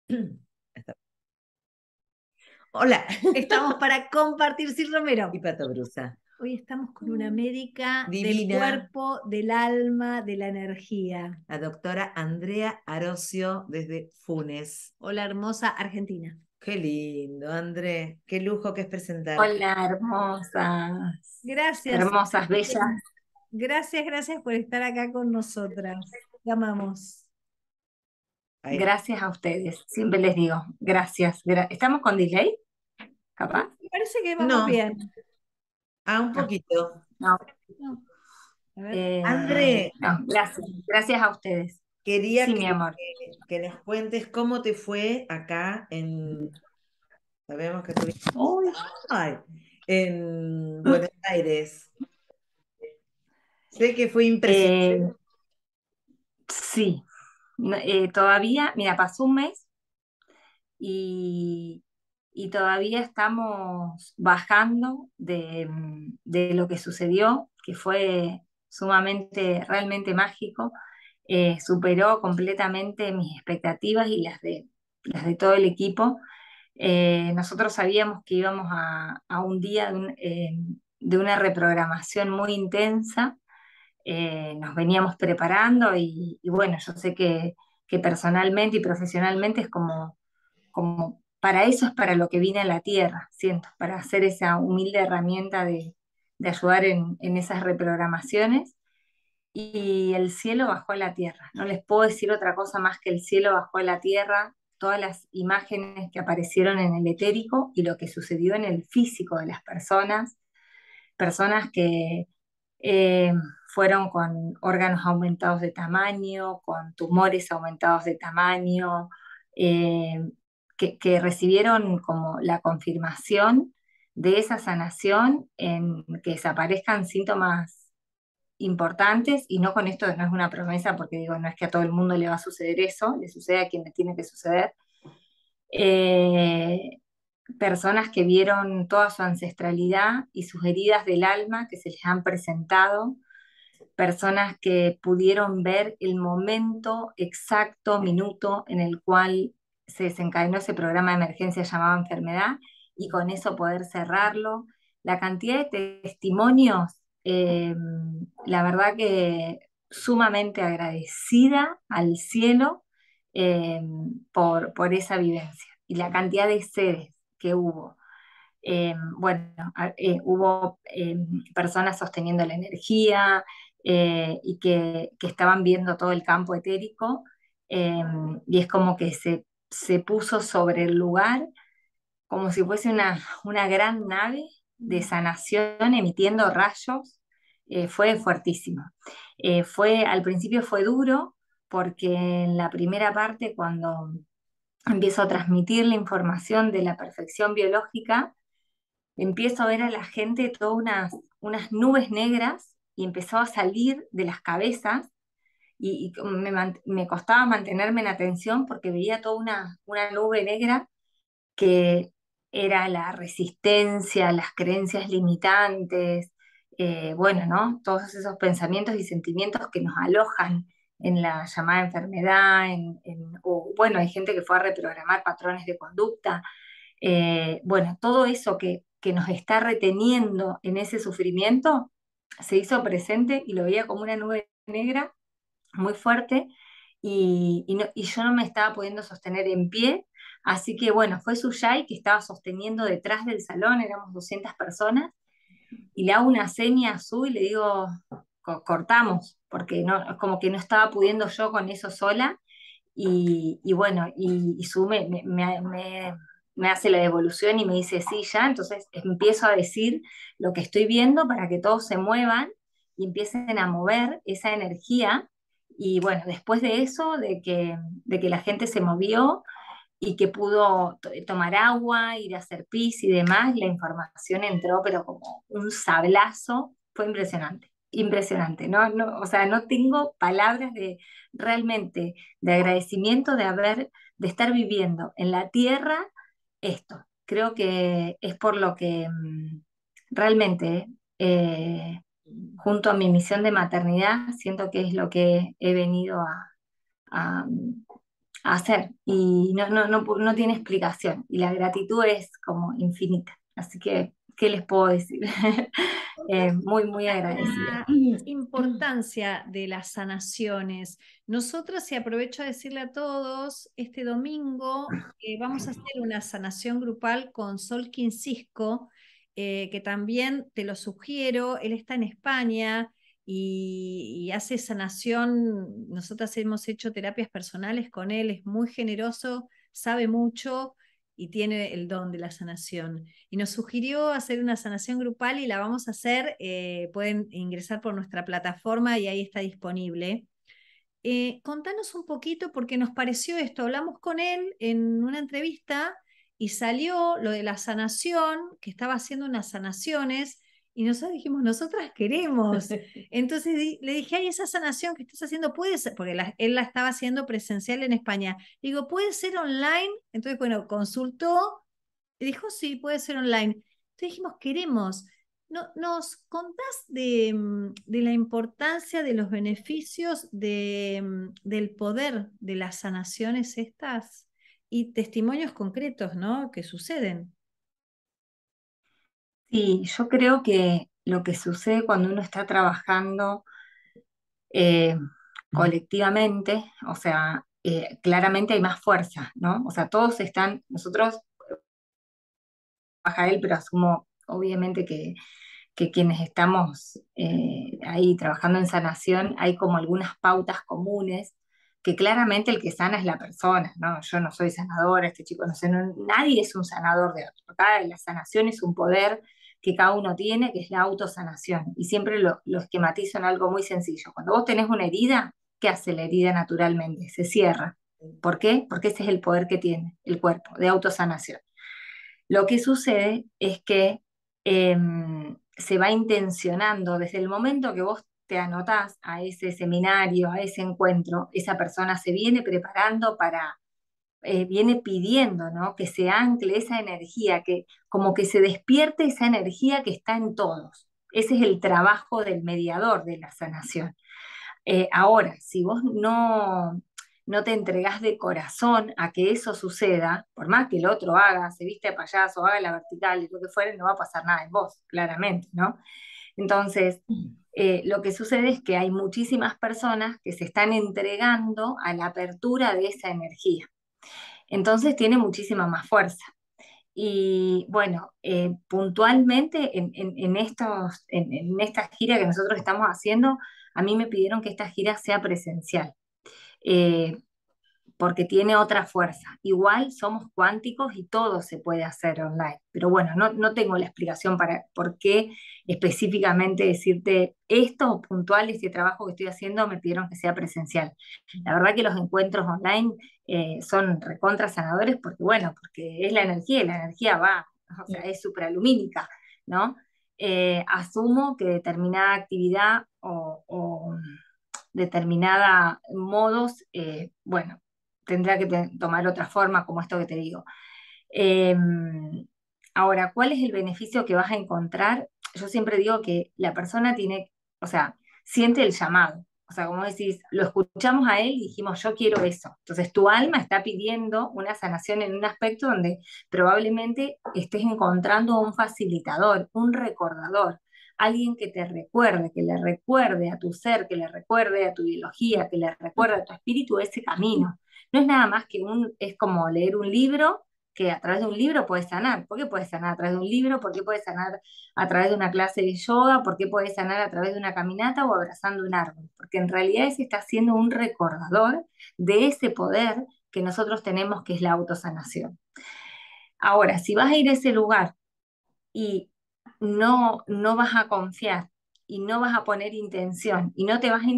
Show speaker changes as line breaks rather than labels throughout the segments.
Está. Hola,
Estamos para compartir, Sil Romero.
y Pato Brusa.
Hoy estamos con una médica del
Divina,
cuerpo, del alma, de la energía.
la doctora Andrea Arocio desde Funes.
Hola, hermosa Argentina.
Qué lindo, André. Qué lujo que es presentarte.
Hola, hermosas,
Gracias.
hermosas, bellas.
Gracias, gracias por estar acá con nosotras. Te amamos.
Ahí está.
Gracias a ustedes. Siempre les digo, gracias. ¿Estamos con delay? ¿Capaz?
Me parece que vamos
No,
bien.
un
No,
poquito.
no.
No, a ver.
André,
No, gracias. Gracias a ustedes.
quería
Sí, mi amor.
que nos cuentes cómo te fue acá en, sabemos que estuviste
Uy,
ay, en Buenos Aires. Sé que fue impresionante.
eh, sí, todavía, mira, pasó un mes y, y todavía estamos bajando de lo que sucedió, que fue sumamente, realmente mágico. Superó completamente mis expectativas y las de todo el equipo. Nosotros sabíamos que íbamos a un día de una reprogramación muy intensa. Nos veníamos preparando y bueno, yo sé que personalmente y profesionalmente es como para eso es para lo que vine a la tierra, siento, para hacer esa humilde herramienta de ayudar en esas reprogramaciones. Y el cielo bajó a la tierra. No les puedo decir otra cosa más que el cielo bajó a la tierra, todas las imágenes que aparecieron en el etérico y lo que sucedió en el físico de las personas, personas que eh, fueron con órganos aumentados de tamaño, con tumores aumentados de tamaño, eh, que recibieron como la confirmación de esa sanación en que desaparezcan síntomas importantes, y no con esto no es una promesa, porque digo, no es que a todo el mundo le va a suceder eso, le sucede a quien le tiene que suceder. Eh, Personas que vieron toda su ancestralidad y sus heridas del alma que se les han presentado, personas que pudieron ver el momento exacto, minuto en el cual se desencadenó ese programa de emergencia llamado enfermedad y con eso poder cerrarlo. La cantidad de testimonios, la verdad que sumamente agradecida al cielo eh, por esa vivencia y la cantidad de sedes que hubo. Bueno, hubo personas sosteniendo la energía y que estaban viendo todo el campo etérico, eh, y es como que se puso sobre el lugar como si fuese una gran nave de sanación emitiendo rayos. Fue fuertísimo. Al principio fue duro porque en la primera parte, cuando empiezo a transmitir la información de la perfección biológica, empiezo a ver a la gente todas unas nubes negras y empezó a salir de las cabezas y me costaba mantenerme en atención porque veía toda una nube negra que era la resistencia, las creencias limitantes, bueno, ¿no? Todos esos pensamientos y sentimientos que nos alojan en la llamada enfermedad, o bueno, hay gente que fue a reprogramar patrones de conducta. Bueno, todo eso que nos está reteniendo en ese sufrimiento se hizo presente y lo veía como una nube negra muy fuerte y yo no me estaba pudiendo sostener en pie, así que bueno, fue Suyai que estaba sosteniendo detrás del salón, éramos 200 personas, y le hago una seña a Su y le digo, cortamos, porque no, como que no estaba pudiendo yo con eso sola, y bueno, y Su me hace la devolución y me dice, sí, ya, entonces empiezo a decir lo que estoy viendo para que todos se muevan y empiecen a mover esa energía. Y bueno, después de eso, de que la gente se movió y que pudo tomar agua, ir a hacer pis y demás, la información entró, pero como un sablazo, fue impresionante, impresionante. No, no, o sea, no tengo palabras de realmente de agradecimiento de estar viviendo en la tierra esto. Creo que es por lo que realmente, junto a mi misión de maternidad, siento que es lo que he venido a, a hacer y no tiene explicación y la gratitud es como infinita. Así que, ¿qué les puedo decir? Muy, muy agradecida.
La importancia de las sanaciones. Nosotros, y aprovecho a decirle a todos, este domingo vamos a hacer una sanación grupal con Sol Quincisco, que también te lo sugiero. Él está en España y hace sanación. Nosotras hemos hecho terapias personales con él, es muy generoso, sabe mucho y tiene el don de la sanación y nos sugirió hacer una sanación grupal y la vamos a hacer. Pueden ingresar por nuestra plataforma y ahí está disponible. Contanos un poquito porque nos pareció esto. Hablamos con él en una entrevista y salió lo de la sanación, que estaba haciendo unas sanaciones. Y nosotros dijimos, nosotras queremos. Entonces le dije, ay, esa sanación que estás haciendo puede ser, porque él la estaba haciendo presencial en España. Digo, ¿puede ser online? Entonces, bueno, consultó y dijo, sí, puede ser online. Entonces dijimos, queremos. ¿Nos contás de la importancia, de los beneficios, del poder de las sanaciones estas y testimonios concretos, ¿no? Que suceden?
Sí, yo creo que lo que sucede cuando uno está trabajando eh, colectivamente, o sea, claramente hay más fuerza, ¿no? O sea, todos están, nosotros, baja él, pero asumo obviamente que quienes estamos ahí trabajando en sanación, hay como algunas pautas comunes, que claramente el que sana es la persona, ¿no? Yo no soy sanadora, este chico no sé, nadie es un sanador de otro. La sanación es un poder que cada uno tiene, que es la autosanación. Y siempre lo esquematizo en algo muy sencillo. Cuando vos tenés una herida, ¿qué hace la herida naturalmente? Se cierra. ¿Por qué? Porque ese es el poder que tiene el cuerpo, de autosanación. Lo que sucede es que se va intencionando desde el momento que vos te anotás a ese seminario, a ese encuentro, esa persona se viene preparando viene pidiendo, ¿no? Que se ancle esa energía, que como que se despierte esa energía que está en todos. Ese es el trabajo del mediador de la sanación. Ahora, si vos no te entregás de corazón a que eso suceda, por más que el otro haga, se viste de payaso, haga la vertical y lo que fuere, no va a pasar nada en vos, claramente, ¿no? Entonces, lo que sucede es que hay muchísimas personas que se están entregando a la apertura de esa energía. Entonces tiene muchísima más fuerza. Y bueno, puntualmente en esta gira que nosotros estamos haciendo, a mí me pidieron que esta gira sea presencial, eh, porque tiene otra fuerza. Igual somos cuánticos y todo se puede hacer online, pero bueno, no tengo la explicación para por qué específicamente decirte esto puntual, este trabajo que estoy haciendo, me pidieron que sea presencial. La verdad que los encuentros online son recontra sanadores porque, bueno, porque es la energía y la energía va, o sea, es supralumínica, ¿no? Asumo que determinada actividad o determinada modos, bueno, tendrá que tomar otra forma, como esto que te digo. Eh, Ahora, ¿cuál es el beneficio que vas a encontrar? Yo siempre digo que la persona tiene, o sea, siente el llamado. O sea, como decís, lo escuchamos a él y dijimos, yo quiero eso. Entonces, tu alma está pidiendo una sanación en un aspecto donde probablemente estés encontrando un facilitador, un recordador, alguien que te recuerde, que le recuerde a tu ser, que le recuerde a tu biología, que le recuerde a tu espíritu ese camino. No es nada más que es como leer un libro que a través de un libro puedes sanar. ¿Por qué puedes sanar a través de un libro? ¿Por qué puedes sanar a través de una clase de yoga? ¿Por qué puedes sanar a través de una caminata o abrazando un árbol? Porque en realidad ese está siendo un recordador de ese poder que nosotros tenemos, que es la autosanación. Ahora, si vas a ir a ese lugar y no vas a confiar y no vas a poner intención y no te vas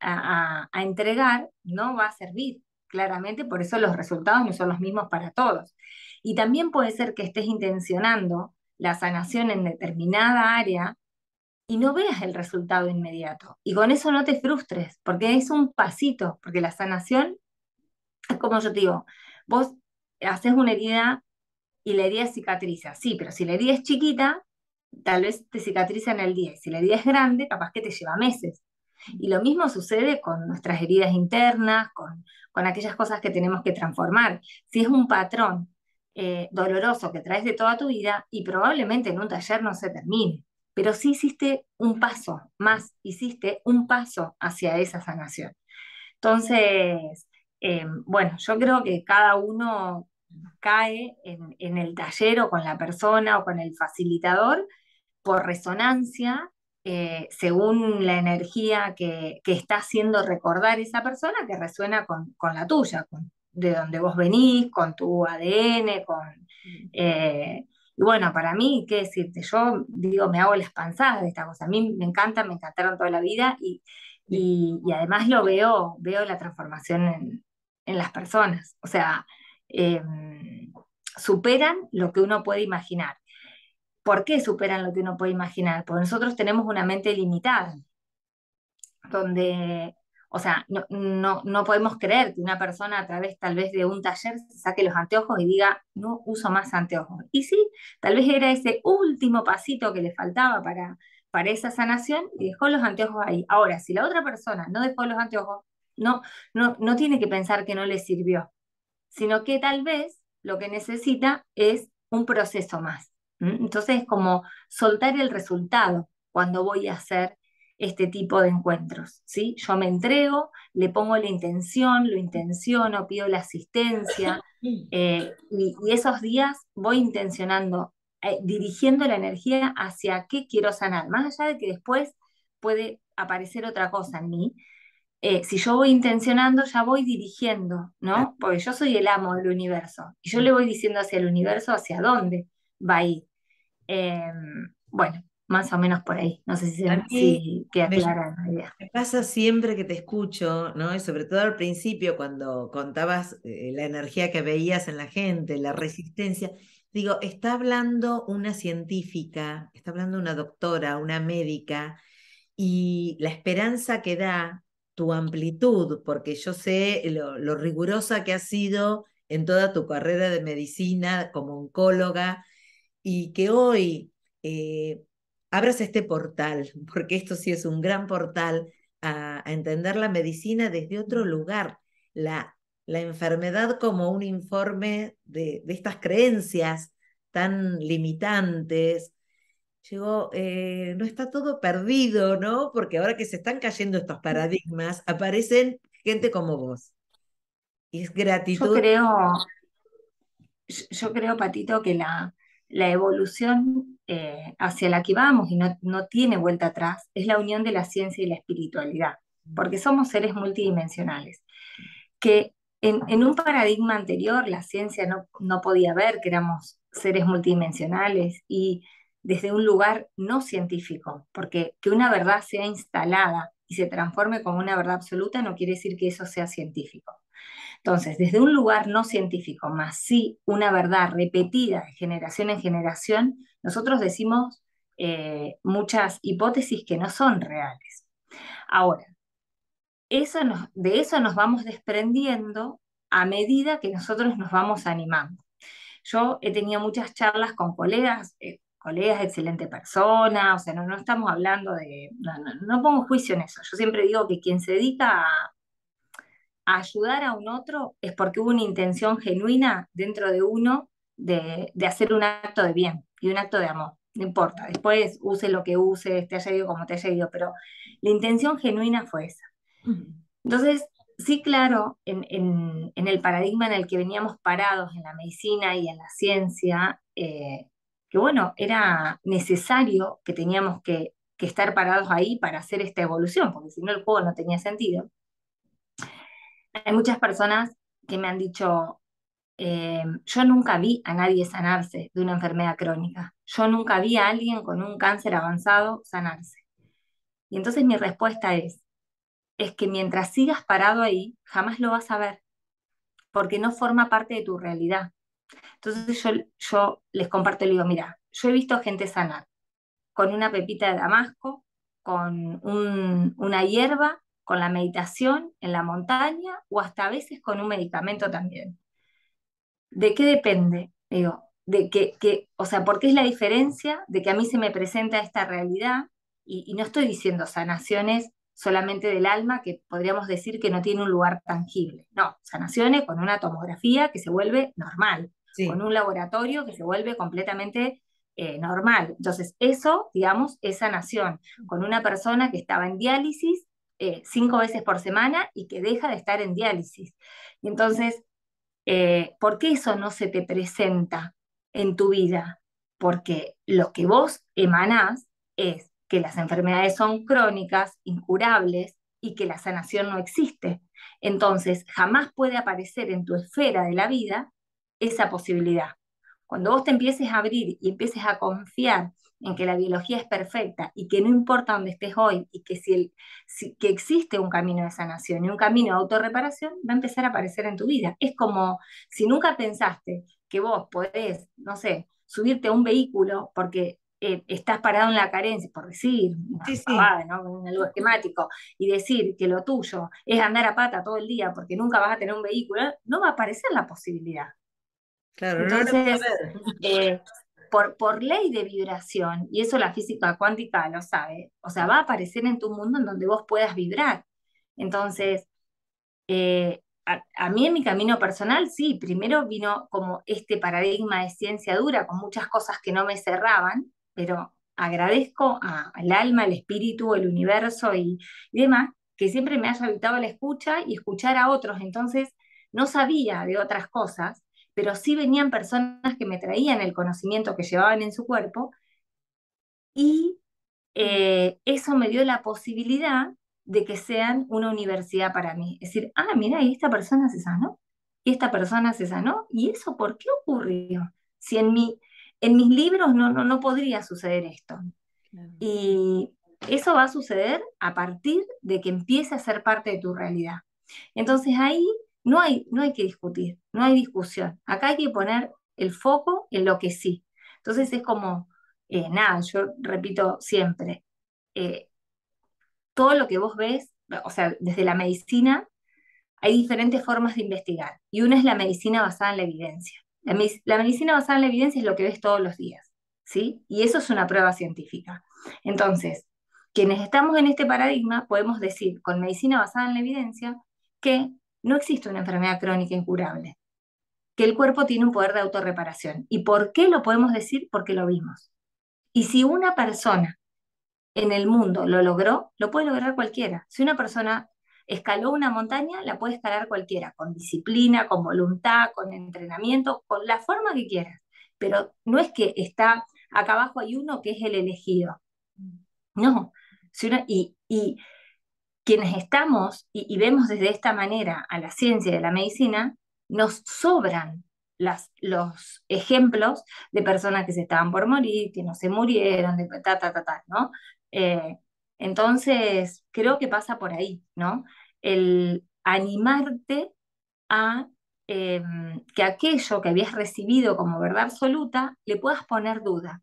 a entregar, no va a servir. Claramente, por eso los resultados no son los mismos para todos. Y también puede ser que estés intencionando la sanación en determinada área y no veas el resultado inmediato. Y con eso no te frustres, porque es un pasito, porque la sanación, es como yo te digo, vos haces una herida y la herida cicatriza, sí, pero si la herida es chiquita, tal vez te cicatriza en el día, y si la herida es grande, capaz que te lleva meses. Y lo mismo sucede con nuestras heridas internas, con aquellas cosas que tenemos que transformar. Si es un patrón doloroso que traes de toda tu vida y probablemente en un taller no se termine, pero sí hiciste un paso más, hiciste un paso hacia esa sanación. Entonces, bueno, yo creo que cada uno cae en el taller o con la persona o con el facilitador por resonancia, según la energía que está haciendo recordar esa persona que resuena con la tuya, de donde vos venís, con tu ADN, eh, y bueno, para mí, ¿qué decirte? Yo digo, me hago las panzadas de esta cosa. A mí me encanta, me encantaron toda la vida y además veo la transformación en las personas. O sea, eh, superan lo que uno puede imaginar. ¿Por qué superan lo que uno puede imaginar? Porque nosotros tenemos una mente limitada, donde, o sea, no podemos creer que una persona a través tal vez de un taller se saque los anteojos y diga, no uso más anteojos. Y sí, tal vez era ese último pasito que le faltaba para esa sanación y dejó los anteojos ahí. Ahora, si la otra persona no dejó los anteojos, no, no tiene que pensar que no le sirvió, sino que tal vez lo que necesita es un proceso más. Entonces es como soltar el resultado cuando voy a hacer este tipo de encuentros, ¿sí? Yo me entrego, le pongo la intención, lo intenciono, pido la asistencia, y esos días voy intencionando, dirigiendo la energía hacia qué quiero sanar, más allá de que después puede aparecer otra cosa en mí, si yo voy intencionando, ya voy dirigiendo, ¿no? Porque yo soy el amo del universo y yo le voy diciendo hacia el universo hacia dónde va a ir. Eh, bueno, más o menos por ahí. No sé
A mí
si queda
me,
clara la idea.
me pasa siempre que te escucho, ¿no? Y sobre todo al principio, cuando contabas la energía que veías en la gente, la resistencia, digo, está hablando una científica, está hablando una doctora, una médica, y la esperanza que da tu amplitud, porque yo sé lo rigurosa que has sido en toda tu carrera de medicina como oncóloga y que hoy eh, abras este portal, porque esto sí es un gran portal a entender la medicina desde otro lugar, la enfermedad como un informe de estas creencias tan limitantes. Llegó, no está todo perdido, ¿no? Porque ahora que se están cayendo estos paradigmas, aparecen gente como vos. Y es
Yo
gratitud.
creo, yo creo, Patito, que la evolución hacia la que vamos y no tiene vuelta atrás es la unión de la ciencia y la espiritualidad, porque somos seres multidimensionales. Que en un paradigma anterior la ciencia no podía ver que éramos seres multidimensionales y desde un lugar no científico, porque que una verdad sea instalada y se transforme como una verdad absoluta no quiere decir que eso sea científico. Entonces, desde un lugar no científico, más sí una verdad repetida de generación en generación, nosotros decimos muchas hipótesis que no son reales. Ahora, de eso nos vamos desprendiendo a medida que nosotros nos vamos animando. Yo he tenido muchas charlas con colegas, excelente persona, o sea, no estamos hablando no pongo juicio en eso. Yo siempre digo que quien se dedica a ayudar a un otro es porque hubo una intención genuina dentro de uno de hacer un acto de bien y un acto de amor. No importa, después use lo que use, te haya ido como te haya ido, pero la intención genuina fue esa. Entonces, sí, claro, en el paradigma en el que veníamos parados en la medicina y en la ciencia, que bueno, era necesario que teníamos que estar parados ahí para hacer esta evolución, porque si no el juego no tenía sentido. Hay muchas personas que me han dicho, yo nunca vi a nadie sanarse de una enfermedad crónica, yo nunca vi a alguien con un cáncer avanzado sanarse. Y entonces mi respuesta es que mientras sigas parado ahí, jamás lo vas a ver, porque no forma parte de tu realidad. Entonces yo les comparto y les digo, mira, yo he visto gente sanar con una pepita de damasco, con una hierba, con la meditación en la montaña o hasta a veces con un medicamento también. ¿De qué depende? Digo, o sea, ¿por qué es la diferencia de que a mí se me presenta esta realidad? Y no estoy diciendo sanaciones solamente del alma, que podríamos decir que no tiene un lugar tangible. No, sanaciones con una tomografía que se vuelve normal, con
Sí,
un laboratorio que se vuelve completamente normal. Entonces, eso, digamos, es sanación, con una persona que estaba en diálisis 5 veces por semana y que deja de estar en diálisis. Y entonces, ¿por qué eso no se te presenta en tu vida? Porque lo que vos emanás es que las enfermedades son crónicas, incurables y que la sanación no existe. Entonces, jamás puede aparecer en tu esfera de la vida esa posibilidad. Cuando vos te empieces a abrir y empieces a confiar en que la biología es perfecta y que no importa dónde estés hoy y que que existe un camino de sanación y un camino de autorreparación, va a empezar a aparecer en tu vida. Es como si nunca pensaste que vos podés, no sé, subirte a un vehículo porque estás parado en la carencia, por decir
sí,
una
sí.
pavada, ¿no? Algo esquemático, y decir que lo tuyo es andar a pata todo el día porque nunca vas a tener un vehículo, no va a aparecer la posibilidad.
Claro, no lo puedo
Entonces,
ver.
eh, por ley de vibración, y eso la física cuántica lo sabe, o sea, va a aparecer en tu mundo en donde vos puedas vibrar. Entonces, a mí en mi camino personal, sí, primero vino como este paradigma de ciencia dura, con muchas cosas que no me cerraban, pero agradezco al alma, al espíritu, el universo y demás, que siempre me haya habitado la escucha y escuchar a otros. Entonces, no sabía de otras cosas, pero sí venían personas que me traían el conocimiento que llevaban en su cuerpo y eso me dio la posibilidad de que sean una universidad para mí. Es decir, ah, mira, y esta persona se sanó, y esta persona se sanó, ¿y eso por qué ocurrió? Si en mis libros no podría suceder esto.
Claro.
Y eso va a suceder a partir de que empiece a ser parte de tu realidad. Entonces ahí no hay que discutir, no hay discusión. Acá hay que poner el foco en lo que sí. Entonces es como, nada, yo repito siempre, eh, todo lo que vos ves, o sea, desde la medicina, hay diferentes formas de investigar. Y una es la medicina basada en la evidencia. La medicina basada en la evidencia es lo que ves todos los días, ¿sí? Y eso es una prueba científica. Entonces, quienes estamos en este paradigma, podemos decir con medicina basada en la evidencia que no existe una enfermedad crónica incurable, que el cuerpo tiene un poder de autorreparación. ¿Y por qué lo podemos decir? Porque lo vimos. Y si una persona en el mundo lo logró, lo puede lograr cualquiera. Si una persona escaló una montaña, la puede escalar cualquiera, con disciplina, con voluntad, con entrenamiento, con la forma que quieras. Pero no es que está acá abajo hay uno que es el elegido. No. Y quienes estamos y vemos desde esta manera a la ciencia y a la medicina, nos sobran los ejemplos de personas que se estaban por morir, que no se murieron, de ¿no? Eh, entonces, creo que pasa por ahí, ¿no? El animarte a eh, que aquello que habías recibido como verdad absoluta le puedas poner duda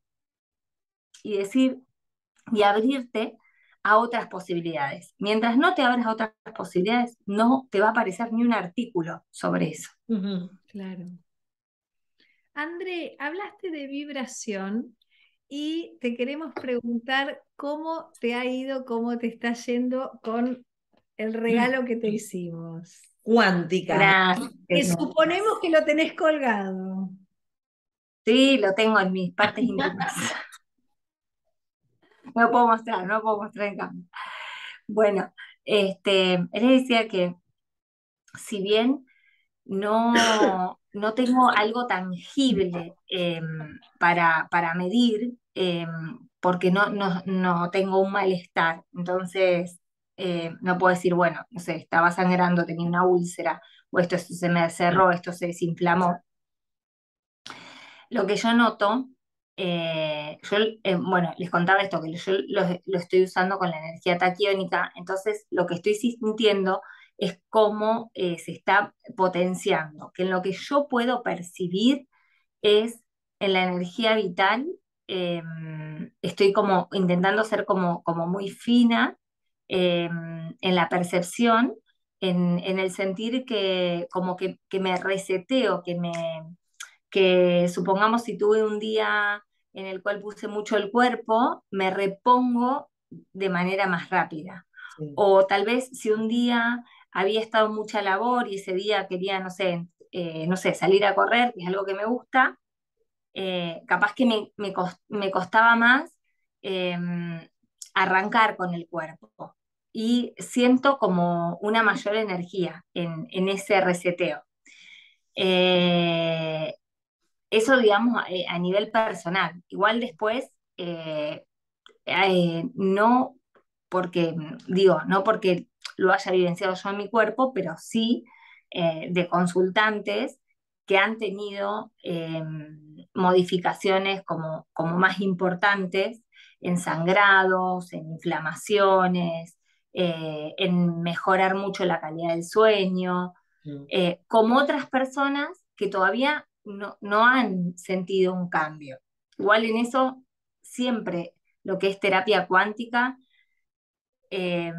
y decir, y abrirte a otras posibilidades. Mientras no te abras a otras posibilidades, no te va a aparecer ni un artículo sobre eso.
Ujú.
Claro. André, hablaste de vibración y te queremos preguntar cómo te ha ido, cómo te está yendo con el regalo que te hicimos.
Cuántica.
Gracias.
Que suponemos que lo tenés colgado.
Sí, lo tengo en mis partes íntimas. No lo puedo mostrar, no lo puedo mostrar en cámara. Bueno, él decía que si bien no tengo algo tangible para medir, porque no tengo un malestar. Entonces, no puedo decir, bueno, no sé, estaba sangrando, tenía una úlcera, o esto se me cerró, esto se desinflamó. Lo que yo noto, bueno, les contaba esto, que yo lo estoy usando con la energía taquiónica, entonces lo que estoy sintiendo es cómo se está potenciando, que en lo que yo puedo percibir es en la energía vital, eh, estoy como intentando ser como muy fina en la percepción, en el sentir que como que me reseteo, que supongamos si tuve un día en el cual puse mucho el cuerpo, me repongo de manera más rápida.
Sí.
O tal vez si un día había estado mucha labor y ese día quería, no sé, salir a correr, que es algo que me gusta, capaz que me costaba más eh, arrancar con el cuerpo. Y siento como una mayor energía en ese reseteo. Eh, Eso, digamos, a nivel personal. Igual después, no porque, digo, no porque lo haya vivenciado yo en mi cuerpo, pero sí de consultantes que han tenido modificaciones como más importantes en sangrados, en inflamaciones, en mejorar mucho la calidad del sueño,
Mm.
como otras personas que todavía no han sentido un cambio. Igual en eso siempre lo que es terapia cuántica eh,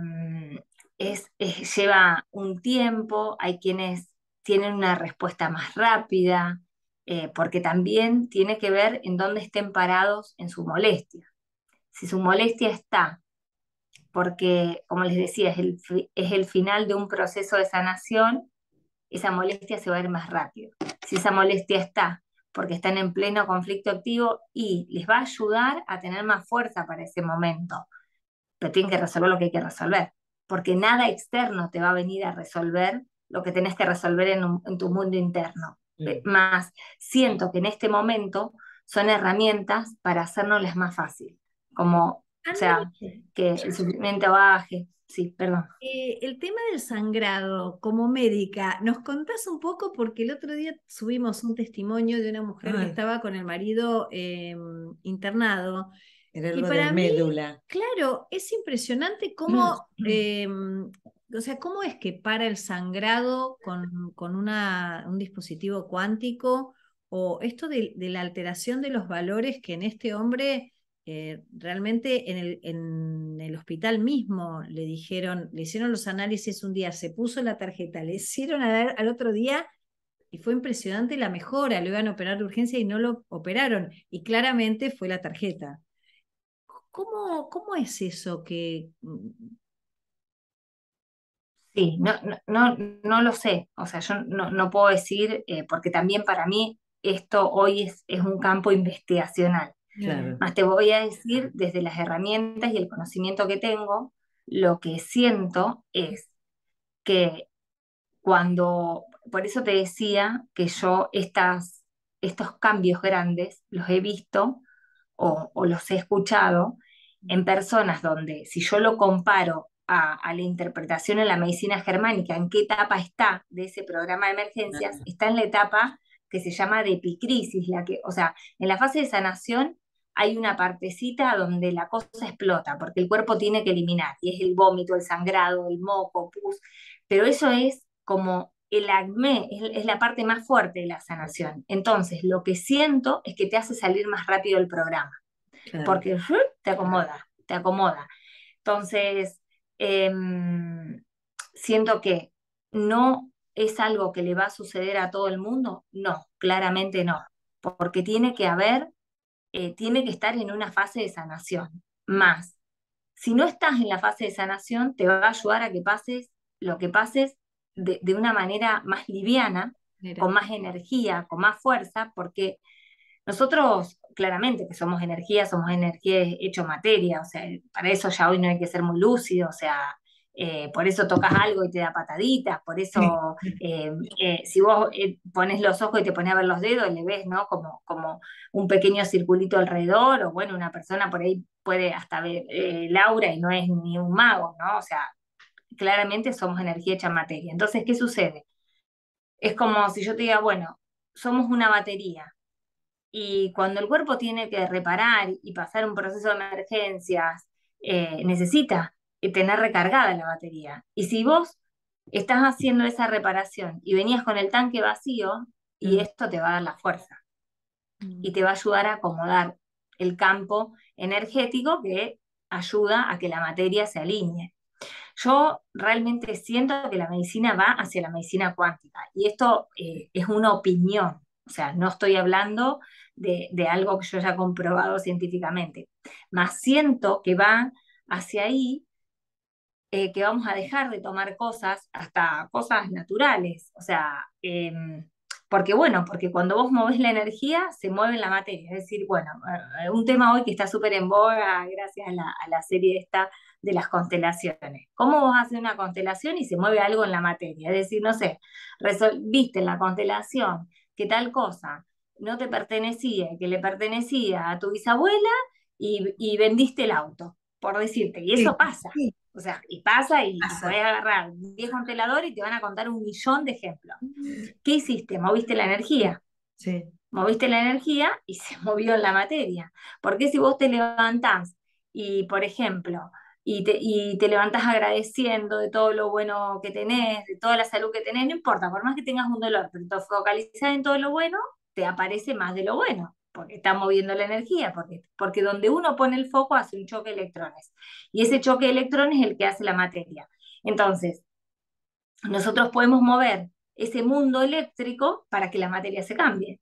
lleva un tiempo, hay quienes tienen una respuesta más rápida, porque también tiene que ver en dónde estén parados en su molestia. Si su molestia está porque, como les decía, es el final de un proceso de sanación, esa molestia se va a ir más rápido. Si esa molestia está porque están en pleno conflicto activo y les va a ayudar a tener más fuerza para ese momento, pero tienen que resolver lo que hay que resolver, porque nada externo te va a venir a resolver lo que tenés que resolver en tu mundo interno.
Mm.
Más, siento que en este momento son herramientas para hacernoslas más fácil, como, o sea,
André,
que el sufrimiento baje. Sí, perdón.
el tema del sangrado, como médica, ¿nos contás un poco? Porque el otro día subimos un testimonio de una mujer que
Ay,
estaba con el marido internado.
era
Y
algo de
para mí,
médula.
claro, es impresionante cómo,
Mm.
o sea, cómo es que para el sangrado con un dispositivo cuántico, o esto de la alteración de los valores que en este hombre realmente en el hospital mismo le dijeron, le hicieron los análisis un día, se puso la tarjeta, le hicieron al otro día y fue impresionante la mejora, lo iban a operar de urgencia y no lo operaron, y claramente fue la tarjeta. ¿Cómo es eso que...
Sí, no lo sé, o sea, yo no puedo decir, porque también para mí esto hoy es un campo investigacional.
Claro.
Más te voy a decir, desde las herramientas y el conocimiento que tengo, lo que siento es que por eso te decía que yo estos cambios grandes los he visto o los he escuchado en personas donde si yo lo comparo a la interpretación en la medicina germánica, en qué etapa está de ese programa de emergencias,
Ah,
está en la etapa que se llama de epicrisis, o sea, en la fase de sanación hay una partecita donde la cosa explota, porque el cuerpo tiene que eliminar, y es el vómito, el sangrado, el moco, pus, pero eso es como el acné, es la parte más fuerte de la sanación. Entonces, lo que siento es que te hace salir más rápido el programa
claro.
porque te acomoda, te acomoda. Entonces, siento que no es algo que le va a suceder a todo el mundo, no, claramente no, porque tiene que estar en una fase de sanación. Más, si no estás en la fase de sanación, te va a ayudar a que pases lo que pases de una manera más liviana,
Mira.
con más energía, con más fuerza, porque nosotros, claramente, que somos energía hecho materia, o sea, para eso ya hoy no hay que ser muy lúcido, o sea, por eso tocas algo y te da pataditas, por eso si vos pones los ojos y te pones a ver los dedos, le ves, ¿no? Como un pequeño circulito alrededor, o bueno, una persona por ahí puede hasta ver Laura y no es ni un mago, ¿no? O sea, claramente somos energía hecha materia. Entonces, ¿qué sucede? Es como si yo te diga, bueno, somos una batería y cuando el cuerpo tiene que reparar y pasar un proceso de emergencias, necesita tener recargada la batería. Y si vos estás haciendo esa reparación y venías con el tanque vacío, y
Mm.
esto te va a dar la fuerza
Mm.
y te va a ayudar a acomodar el campo energético que ayuda a que la materia se alinee. Yo realmente siento que la medicina va hacia la medicina cuántica y esto es una opinión, o sea, no estoy hablando de algo que yo haya comprobado científicamente, más siento que va hacia ahí que vamos a dejar de tomar cosas, hasta cosas naturales, o sea, porque bueno, porque cuando vos movés la energía, se mueve la materia, es decir, bueno, un tema hoy que está súper en boga gracias a la serie esta de las constelaciones. ¿Cómo vos haces una constelación y se mueve algo en la materia? Es decir, no sé, resolviste en la constelación que tal cosa no te pertenecía, que le pertenecía a tu bisabuela y vendiste el auto, por decirte, y
Sí,
eso pasa.
sí,
O sea, y pasa y
pasa.
podés agarrar 10 consteladores y te van a contar 1 millón de ejemplos. ¿Qué hiciste? Moviste la energía.
Sí,
Moviste la energía y se movió en la materia. Porque si vos te levantás y, por ejemplo, y te levantás agradeciendo de todo lo bueno que tenés, de toda la salud que tenés, no importa, por más que tengas un dolor, pero te focalizás en todo lo bueno, te aparece más de lo bueno, porque está moviendo la energía, porque donde uno pone el foco hace un choque de electrones. Y ese choque de electrones es el que hace la materia. Entonces, nosotros podemos mover ese mundo eléctrico para que la materia se cambie.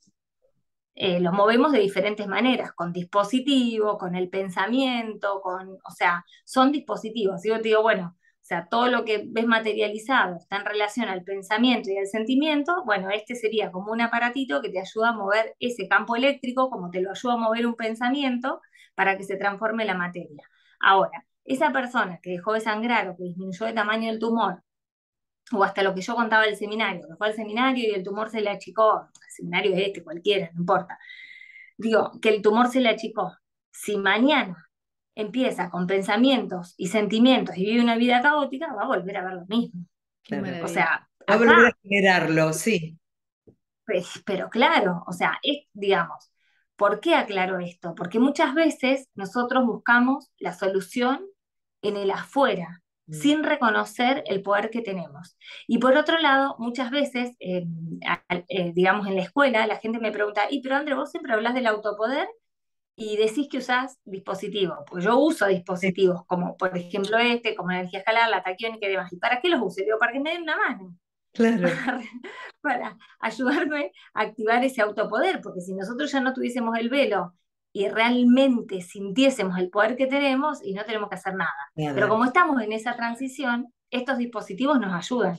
Lo movemos de diferentes maneras, con dispositivos, con el pensamiento, o sea, son dispositivos. Yo te digo, bueno, o sea, todo lo que ves materializado está en relación al pensamiento y al sentimiento, bueno, este sería como un aparatito que te ayuda a mover ese campo eléctrico, como te lo ayuda a mover un pensamiento, para que se transforme la materia. Ahora, esa persona que dejó de sangrar o que disminuyó de tamaño el tumor, o hasta lo que yo contaba del seminario, que fue al seminario y el tumor se le achicó, el seminario es este, cualquiera, no importa. Digo, que el tumor se le achicó. Si mañana empieza con pensamientos y sentimientos y vive una vida caótica, va a volver a ver lo mismo.
Qué
claro.
O
maravilla.
sea,
Va a volver a
acá,
generarlo, sí.
pues, pero claro, o sea, digamos, ¿por qué aclaro esto? Porque muchas veces nosotros buscamos la solución en el afuera,
Mm.
sin reconocer el poder que tenemos. Y por otro lado, muchas veces, digamos, en la escuela, la gente me pregunta, ¿y pero André, vos siempre hablas del autopoder y decís que usás dispositivos? Pues yo uso
Sí,
dispositivos, como por ejemplo este, como la energía escalar, la taquiónica y demás. ¿Y para qué los uso? Digo, para que me den una mano,
claro,
para, para ayudarme a activar ese autopoder, porque si nosotros ya no tuviésemos el velo y realmente sintiésemos el poder que tenemos, y no tenemos que hacer nada. Pero
nada.
como estamos en esa transición, estos dispositivos nos ayudan.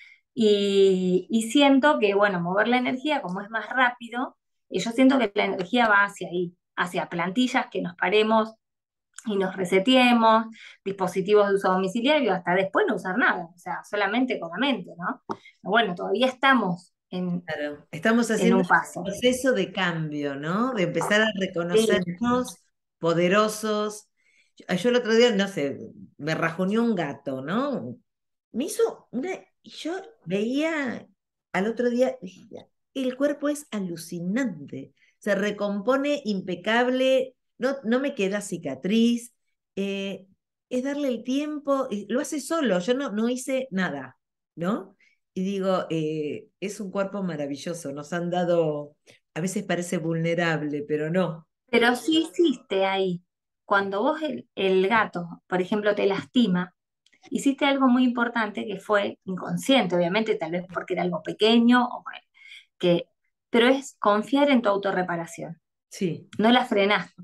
Y siento que, bueno, mover la energía, como es más rápido, y yo siento que la energía va hacia ahí, hacia plantillas que nos paremos y nos reseteemos, dispositivos de uso domiciliario, hasta después no usar nada, o sea, solamente con la mente, ¿no? Bueno, todavía estamos
Claro, estamos
en
haciendo
un
un
paso.
proceso de cambio, ¿no? De empezar a
Sí,
reconocernos poderosos. Yo el otro día, no sé, me rajuneó un gato, ¿no? Me hizo una, y yo veía al otro día, dije, el cuerpo es alucinante, se recompone impecable, no, no me queda cicatriz, es darle el tiempo, y lo hace solo, yo no, no hice nada, ¿no? Y digo, es un cuerpo maravilloso, nos han dado, a veces parece vulnerable, pero no.
pero sí hiciste ahí. Cuando vos el gato, por ejemplo, te lastima, hiciste algo muy importante que fue inconsciente, obviamente, tal vez porque era algo pequeño, o bueno, que, pero es confiar en tu autorreparación.
Sí.
No la frenaste.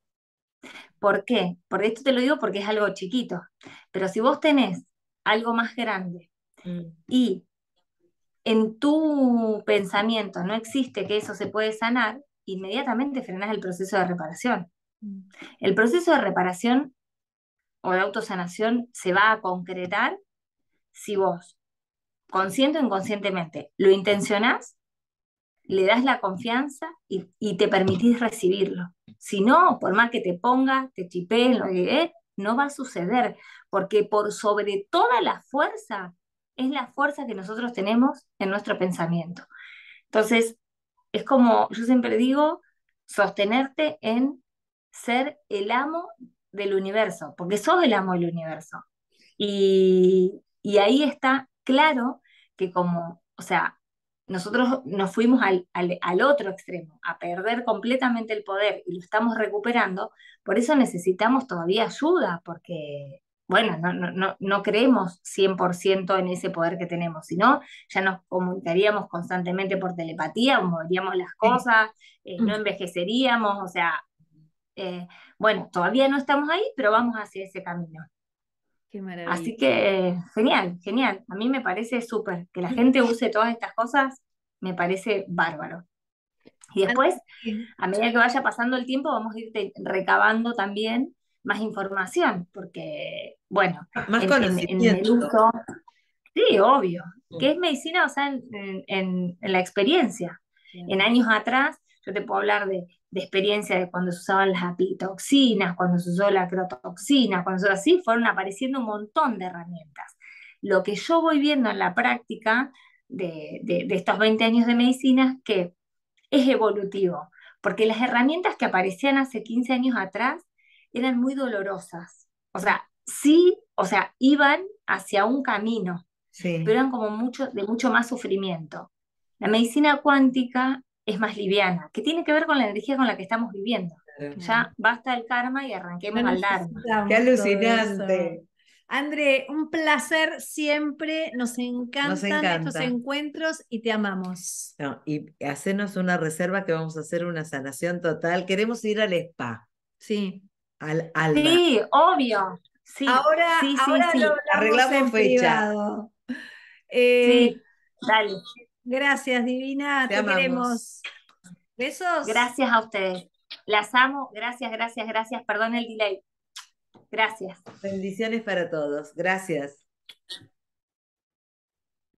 ¿Por qué? Porque esto te lo digo porque es algo chiquito. Pero si vos tenés algo más grande
Mm,
y en tu pensamiento no existe que eso se puede sanar, inmediatamente frenás el proceso de reparación. El proceso de reparación o de autosanación se va a concretar si vos, consciente o inconscientemente, lo intencionás, le das la confianza y te permitís recibirlo. Si no, por más que te pongas, te chipees, lo que no va a suceder, porque por sobre toda la fuerza es la fuerza que nosotros tenemos en nuestro pensamiento. Entonces, es como yo siempre digo, sostenerte en ser el amo del universo, porque sos el amo del universo. Y ahí está claro que como, o sea, nosotros nos fuimos al otro extremo, a perder completamente el poder y lo estamos recuperando, por eso necesitamos todavía ayuda, porque, bueno, no creemos 100% en ese poder que tenemos, sino ya nos comunicaríamos constantemente por telepatía, moveríamos las
sí.
cosas, no
Mm.
envejeceríamos, o sea, bueno, todavía no estamos ahí, pero vamos hacia ese camino.
Qué maravilla.
Así que genial, genial. A mí me parece súper. Que la gente use todas estas cosas, me parece bárbaro. Y después, a medida que vaya pasando el tiempo, vamos a ir recabando también más información, porque, bueno,
Más
en el
conocimiento.
uso, sí, obvio, que es
Mm.
medicina, o sea, en la experiencia. En años atrás, yo te puedo hablar de experiencia de cuando se usaban las apitoxinas, cuando se usó la crotoxina, cuando se usó así, fueron apareciendo un montón de herramientas. Lo que yo voy viendo en la práctica de estos 20 años de medicina es que es evolutivo, porque las herramientas que aparecían hace 15 años atrás eran muy dolorosas. O sea, sí, o sea, iban hacia un camino, pero
Sí.
eran como de mucho más sufrimiento. La medicina cuántica es más liviana, que tiene que ver con la energía con la que estamos viviendo.
Claro.
Ya basta el karma y
No
arranquemos al dharma.
Qué
necesitamos todo
alucinante.
eso. André, un placer siempre. Nos
Nos
encantan estos
encanta.
encuentros y te amamos.
No, y hacernos una reserva que vamos a hacer una sanación total. Queremos ir al spa,
Sí.
al alma.
Sí, obvio. Sí,
Ahora,
sí, sí,
ahora lo
sí.
hablamos
Arreglamos
en
fecha.
privado. Eh,
Sí, dale.
gracias, Divina.
Te
Te
amamos.
queremos. Besos.
Gracias a ustedes. Las amo. Gracias, gracias, gracias. Perdón el delay. Gracias.
Bendiciones para todos. Gracias.